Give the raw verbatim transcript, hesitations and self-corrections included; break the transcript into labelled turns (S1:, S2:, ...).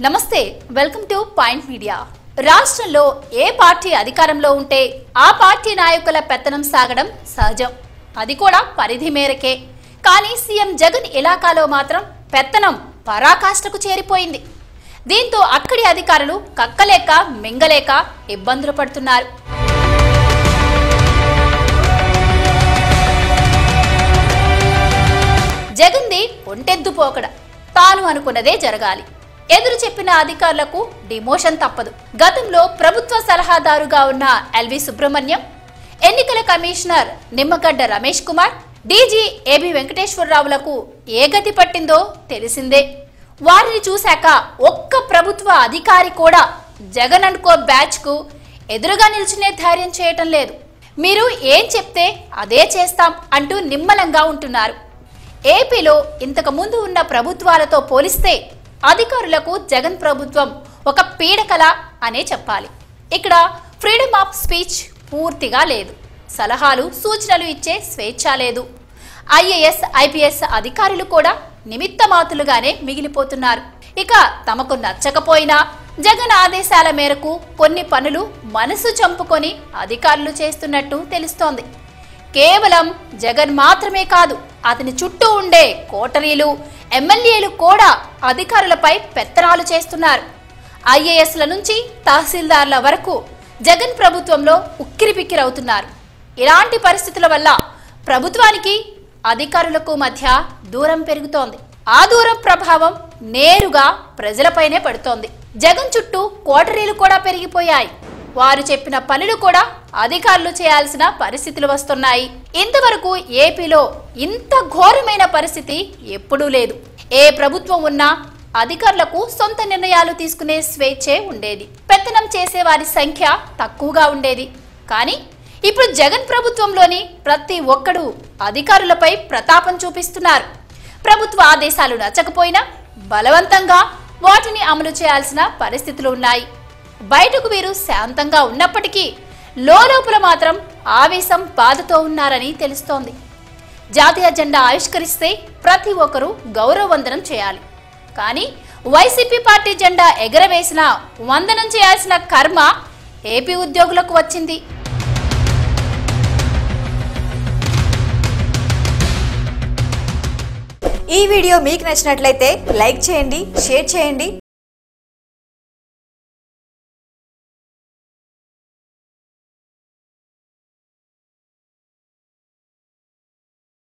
S1: నమస్తే welcome to point media. రాష్ట్రంలో ఏ party అధికారంలో ఉంటే ఆ పార్టీ నాయకుల పెత్తనం సాగడం సహజం, అది కూడా పరిధి మేరకే। కానీ సీఎం జగన్ ఇలాకాలో మాత్రం పెత్తనం పరాకాష్ఠకు చేరిపోయింది। దీంతో అక్కడి అధికారులు కక్కలేక మింగలేక ఇబ్బందులు పడుతున్నారు। జగన్ది ఒంటెద్దు పోకడ, తాను అనుకున్నదే జరగాలి। ఎదురు చెప్పిన అధికారులకు డిమోషన్ తప్పదు। గతంలో ప్రభుత్వ సలహాదారుగా ఉన్న ఎల్వి సుబ్రహ్మణ్యం, ఎన్నికల commissioner Nimmagadda Ramesh Kumar, DG AB వెంకటేశ్వరరావులకు ఏ గతి పట్టిందో తెలిసిందే। వారిని చూశాక ఒక్క ప్రభుత్వ అధికారి కూడా జగన్ అనుకో బ్యాచ్ కు ఎదురుగా నిల్చునే ధైర్యం చేయటం లేదు। మీరు ఏం చెప్తే అదే చేస్తాం అంటూ నిమ్మలంగా ఉంటున్నారు। ఏపీలో ఇంతకు ముందు ఉన్న ప్రభుత్వాలతో పోలిస్తే అధికారులకు జగన్ ప్రభుత్వం ఒక పీడకల అనే చెప్పాలి। ఇక్కడ ఫ్రీడమ్ ఆఫ్ స్పీచ్ పూర్తిగా లేదు, సలహాలు సూచనలు ఇచ్చే స్వేచ్ఛ లేదు। ఐఏఎస్ ఐపీఎస్ అధికారులు కూడా నిమిత్తమాతులుగానే మిగిలిపోతున్నారు। ఇక తమకు నచ్చకపోయినా జగన్ ఆదేశాల మేరకు కొన్ని పనులు మనసు చంపుకొని అధికారులు చేస్తున్నట్టు తెలుస్తోంది। కేవలం జగన్ మాత్రమే కాదు, అతని చుట్టూ ఉండే కోటరీలు ఎమ్మెల్యేలు కూడా అధికారులపై పెత్తనాలు చేస్తున్నారు। ఐఏఎస్ల నుంచి తహసీల్దార్ల వరకు జగన్ ప్రభుత్వంలో ఉక్కిరిబిక్కిరవుతున్నారు। ఇలాంటి పరిస్థితుల వల్ల ప్రభుత్వానికి అధికారులకు మధ్య దూరం పెరుగుతోంది। ఆ దూరం ప్రభావం నేరుగా ప్రజలపైనే పడుతోంది। జగన్ చుట్టూ కోటరీలు కూడా పెరిగిపోయాయి। వారు చెప్పిన పనులు కూడా అధికారులు చేయాల్సిన పరిస్థితులు వస్తున్నాయి। ఇంతవరకు ఏపీలో ఇంత ఘోరమైన పరిస్థితి ఎప్పుడూ లేదు। ఏ ప్రభుత్వం ఉన్నా అధికారులకు సొంత నిర్ణయాలు తీసుకునే స్వేచ్ఛే ఉండేది, పెత్తనం చేసే వారి సంఖ్య తక్కువగా ఉండేది। కానీ ఇప్పుడు జగన్ ప్రభుత్వంలోని ప్రతి ఒక్కడూ అధికారులపై ప్రతాపం చూపిస్తున్నారు। ప్రభుత్వ ఆదేశాలు నచ్చకపోయినా బలవంతంగా వాటిని అమలు చేయాల్సిన పరిస్థితులు ఉన్నాయి। బయటకు వీరు శాంతంగా ఉన్నప్పటికీ లోలోపల మాత్రం ఆవేశం బాధతో ఉన్నారని తెలుస్తోంది। జాతీయ జెండా ఆవిష్కరిస్తే ప్రతి ఒక్కరూ గౌరవ వందనం చేయాలి, కానీ వైసీపీ పార్టీ జెండా ఎగరవేసిన వందనం చేయాల్సిన కర్మ ఏపీ ఉద్యోగులకు వచ్చింది।
S2: ఈ వీడియో మీకు నచ్చినట్లయితే లైక్ చేయండి, షేర్ చేయండి,